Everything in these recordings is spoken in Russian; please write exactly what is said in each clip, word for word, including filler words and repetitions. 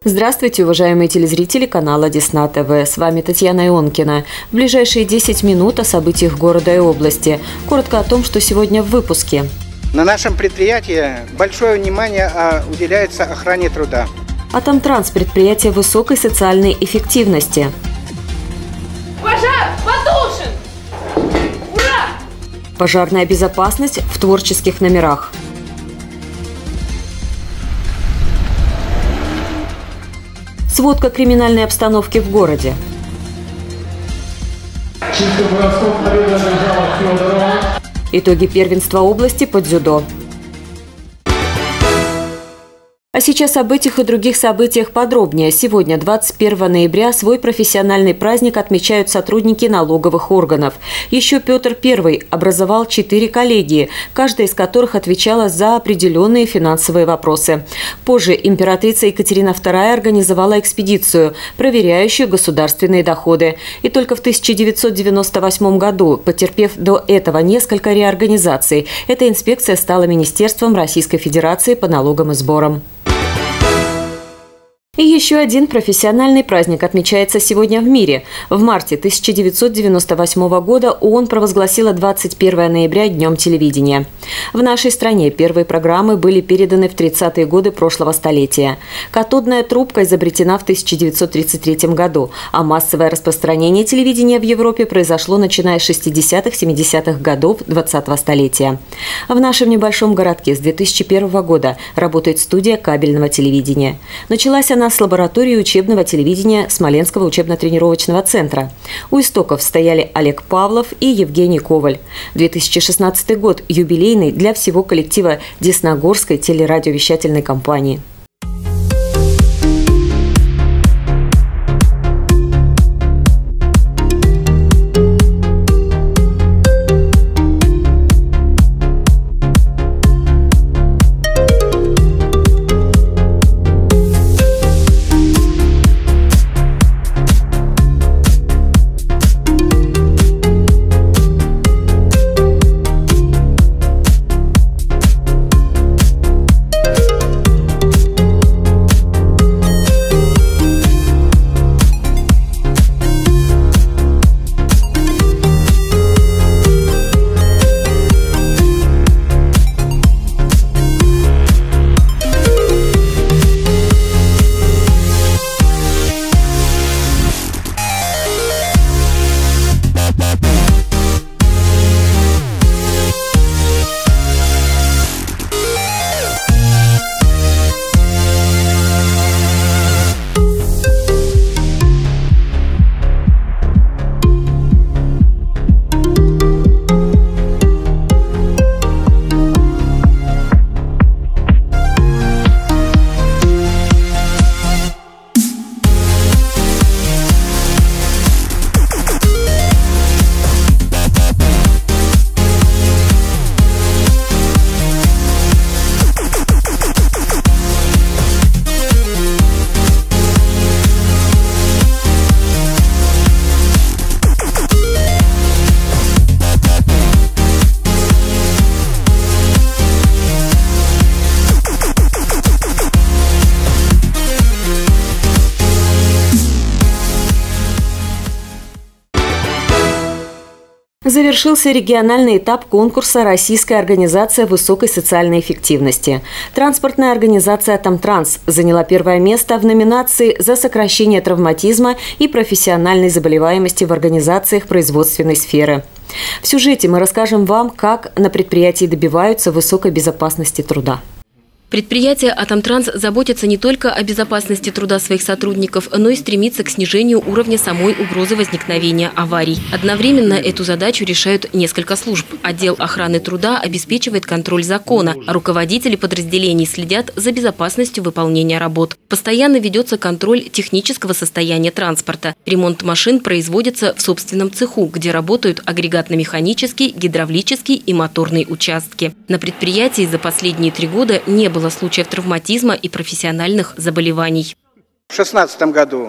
Здравствуйте, уважаемые телезрители канала Десна ТВ. С вами Татьяна Ионкина. В ближайшие десять минут о событиях города и области. Коротко о том, что сегодня в выпуске. На нашем предприятии большое внимание уделяется охране труда. Атомтранс – предприятие высокой социальной эффективности. Пожар потушен! Ура! Пожарная безопасность в творческих номерах. Сводка криминальной обстановки в городе. Итоги первенства области по дзюдо. А сейчас об этих и других событиях подробнее. Сегодня, двадцать первого ноября, свой профессиональный праздник отмечают сотрудники налоговых органов. Еще Петр Первый образовал четыре коллегии, каждая из которых отвечала за определенные финансовые вопросы. Позже императрица Екатерина Вторая организовала экспедицию, проверяющую государственные доходы. И только в тысяча девятьсот девяносто восьмом году, потерпев до этого несколько реорганизаций, эта инспекция стала Министерством Российской Федерации по налогам и сборам. И еще один профессиональный праздник отмечается сегодня в мире. В марте тысяча девятьсот девяносто восьмого года ООН провозгласила двадцать первого ноября Днем телевидения. В нашей стране первые программы были переданы в тридцатые годы прошлого столетия. Катодная трубка изобретена в тысяча девятьсот тридцать третьем году, а массовое распространение телевидения в Европе произошло начиная с шестидесятых-семидесятых годов двадцатого столетия. В нашем небольшом городке с две тысячи первого года работает студия кабельного телевидения. Началась она с лаборатории учебного телевидения Смоленского учебно-тренировочного центра. У истоков стояли Олег Павлов и Евгений Коваль. две тысячи шестнадцатый год – юбилейный для всего коллектива Десногорской телерадиовещательной компании. Завершился региональный этап конкурса «Российская организация высокой социальной эффективности». Транспортная организация «Атомтранс» заняла первое место в номинации «За сокращение травматизма и профессиональной заболеваемости в организациях производственной сферы». В сюжете мы расскажем вам, как на предприятии добиваются высокой безопасности труда. Предприятие «Атомтранс» заботится не только о безопасности труда своих сотрудников, но и стремится к снижению уровня самой угрозы возникновения аварий. Одновременно эту задачу решают несколько служб. Отдел охраны труда обеспечивает контроль закона, а руководители подразделений следят за безопасностью выполнения работ. Постоянно ведется контроль технического состояния транспорта. Ремонт машин производится в собственном цеху, где работают агрегатно-механический, гидравлический и моторный участки. На предприятии за последние три года не было было случаев травматизма и профессиональных заболеваний. В две тысячи шестнадцатом году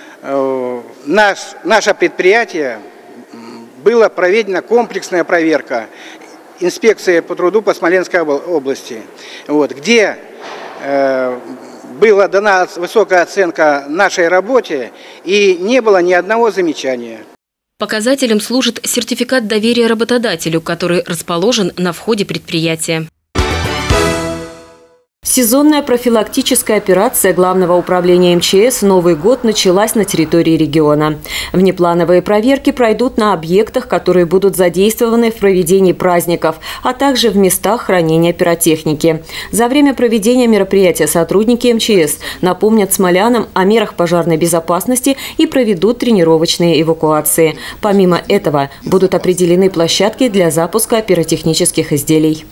э, наш, наше предприятие была проведена комплексная проверка инспекции по труду по Смоленской области, вот, где э, была дана высокая оценка нашей работе и не было ни одного замечания. Показателем служит сертификат доверия работодателю, который расположен на входе предприятия. Сезонная профилактическая операция Главного управления эм че эс «Новый год» началась на территории региона. Внеплановые проверки пройдут на объектах, которые будут задействованы в проведении праздников, а также в местах хранения пиротехники. За время проведения мероприятия сотрудники эм че эс напомнят смолянам о мерах пожарной безопасности и проведут тренировочные эвакуации. Помимо этого, будут определены площадки для запуска пиротехнических изделий.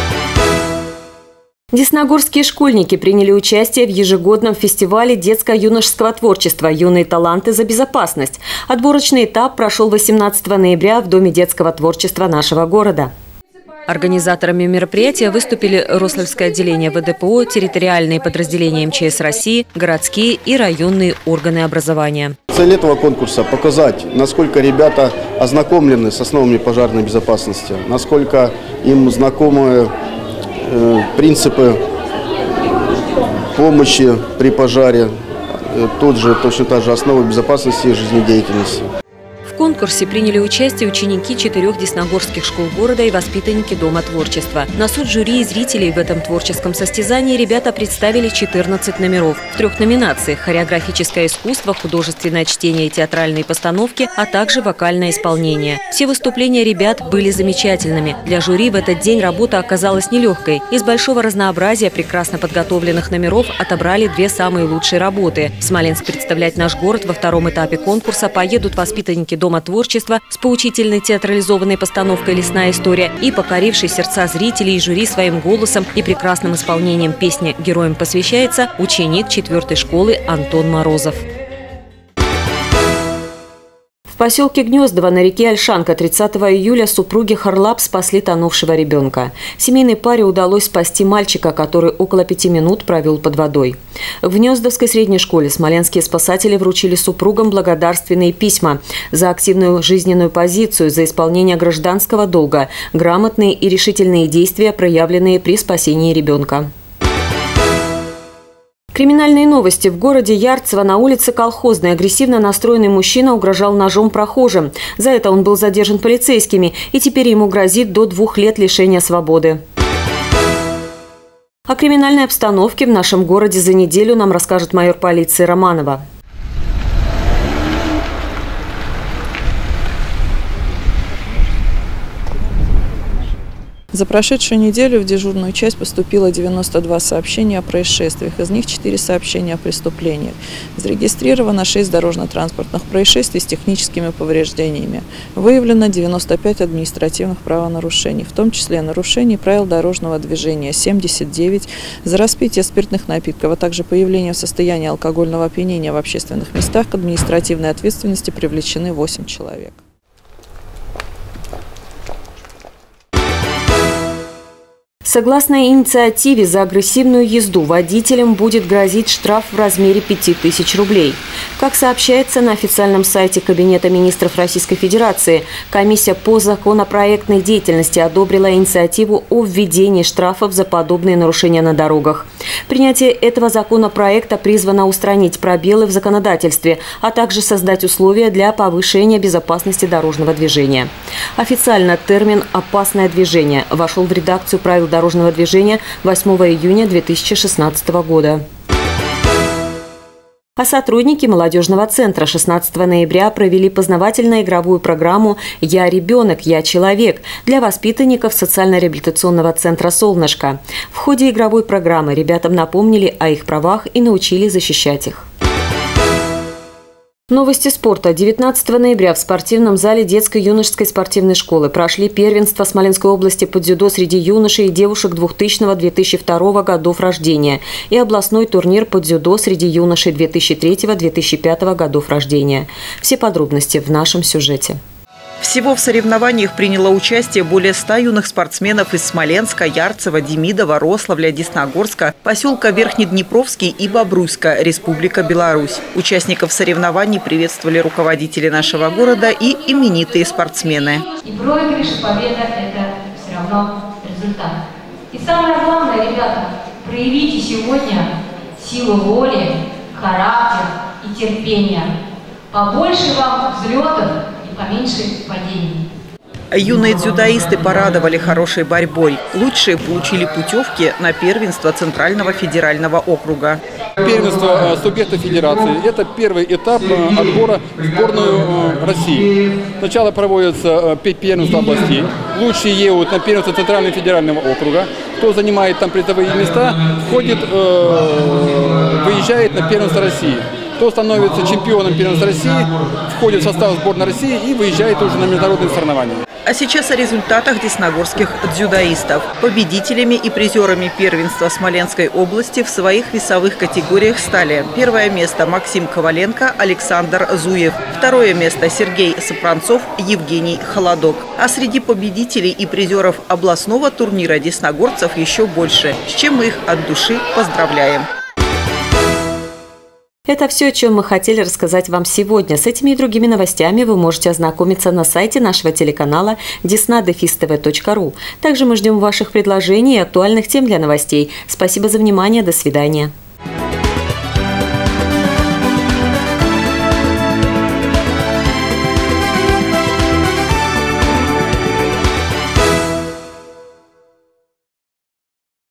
Десногорские школьники приняли участие в ежегодном фестивале детско-юношеского творчества «Юные таланты за безопасность». Отборочный этап прошел восемнадцатого ноября в Доме детского творчества нашего города. Организаторами мероприятия выступили Рославльское отделение вэ дэ пэ о, территориальные подразделения эм че эс России, городские и районные органы образования. Цель этого конкурса – показать, насколько ребята ознакомлены с основами пожарной безопасности, насколько им знакомы принципы помощи при пожаре, тут же, точно так же основы безопасности и жизнедеятельности. В конкурсе приняли участие ученики четырех десногорских школ города и воспитанники Дома творчества. На суд жюри и зрителей в этом творческом состязании ребята представили четырнадцать номеров. В трех номинациях – хореографическое искусство, художественное чтение и театральные постановки, а также вокальное исполнение. Все выступления ребят были замечательными. Для жюри в этот день работа оказалась нелегкой. Из большого разнообразия прекрасно подготовленных номеров отобрали две самые лучшие работы. В Смоленск представлять наш город во втором этапе конкурса поедут воспитанники Дома творчества с поучительной театрализованной постановкой «Лесная история» и покоривший сердца зрителей и жюри своим голосом и прекрасным исполнением песни «Героям посвящается» ученик четвертой школы Антон Морозов. В поселке Гнездово на реке Ольшанка тридцатого июля супруги Харлап спасли тонувшего ребенка. Семейной паре удалось спасти мальчика, который около пяти минут провел под водой. В Гнездовской средней школе смоленские спасатели вручили супругам благодарственные письма за активную жизненную позицию, за исполнение гражданского долга, грамотные и решительные действия, проявленные при спасении ребенка. Криминальные новости. В городе Ярцево на улице Колхозной агрессивно настроенный мужчина угрожал ножом прохожим. За это он был задержан полицейскими, и теперь ему грозит до двух лет лишения свободы. О криминальной обстановке в нашем городе за неделю нам расскажет майор полиции Романова. За прошедшую неделю в дежурную часть поступило девяносто два сообщения о происшествиях, из них четыре сообщения о преступлениях. Зарегистрировано шесть дорожно-транспортных происшествий с техническими повреждениями. Выявлено девяносто пять административных правонарушений, в том числе нарушений правил дорожного движения семьдесят девять, за распитие спиртных напитков, а также появление в состоянии алкогольного опьянения в общественных местах к административной ответственности привлечены восемь человек. Согласно инициативе за агрессивную езду водителям будет грозить штраф в размере пяти тысяч рублей. Как сообщается на официальном сайте Кабинета министров Российской Федерации, комиссия по законопроектной деятельности одобрила инициативу о введении штрафов за подобные нарушения на дорогах. Принятие этого законопроекта призвано устранить пробелы в законодательстве, а также создать условия для повышения безопасности дорожного движения. Официально термин «опасное движение» вошел в редакцию правил дорожного движения восьмого июня две тысячи шестнадцатого года. А сотрудники молодежного центра шестнадцатого ноября провели познавательно-игровую программу «Я ребенок, я человек» для воспитанников социально-реабилитационного центра «Солнышко». В ходе игровой программы ребятам напомнили о их правах и научили защищать их. Новости спорта. девятнадцатого ноября в спортивном зале детско-юношеской спортивной школы прошли первенства Смоленской области по дзюдо среди юношей и девушек двухтысячного — две тысячи второго годов рождения и областной турнир по дзюдо среди юношей две тысячи третьего — две тысячи пятого годов рождения. Все подробности в нашем сюжете. Всего в соревнованиях приняло участие более ста юных спортсменов из Смоленска, Ярцева, Демидова, Рославля, Десногорска, поселка Верхнеднепровский и Бобруйска, Республика Беларусь. Участников соревнований приветствовали руководители нашего города и именитые спортсмены. И проигрыш, победа – это все равно результат. И самое главное, ребята, проявите сегодня силу воли, характер и терпения. Побольше вам взлетов и поменьше падений. Юные дзюдоисты порадовали хорошей борьбой. Лучшие получили путевки на первенство Центрального федерального округа. Первенство субъектов федерации – это первый этап отбора в сборную России. Сначала проводятся пять первенств областей. Лучшие едут на первенство Центрального федерального округа. Кто занимает там призовые места, входит, выезжает на первенство России. Кто становится чемпионом первенства России, входит в состав сборной России и выезжает уже на международные соревнования. А сейчас о результатах десногорских дзюдоистов. Победителями и призерами первенства Смоленской области в своих весовых категориях стали: первое место Максим Коваленко, Александр Зуев, второе место Сергей Сопранцов, Евгений Холодок. А среди победителей и призеров областного турнира десногорцев еще больше, с чем мы их от души поздравляем. Это все, о чем мы хотели рассказать вам сегодня. С этими и другими новостями вы можете ознакомиться на сайте нашего телеканала десна дефис тэ вэ точка ру. Также мы ждем ваших предложений и актуальных тем для новостей. Спасибо за внимание. До свидания.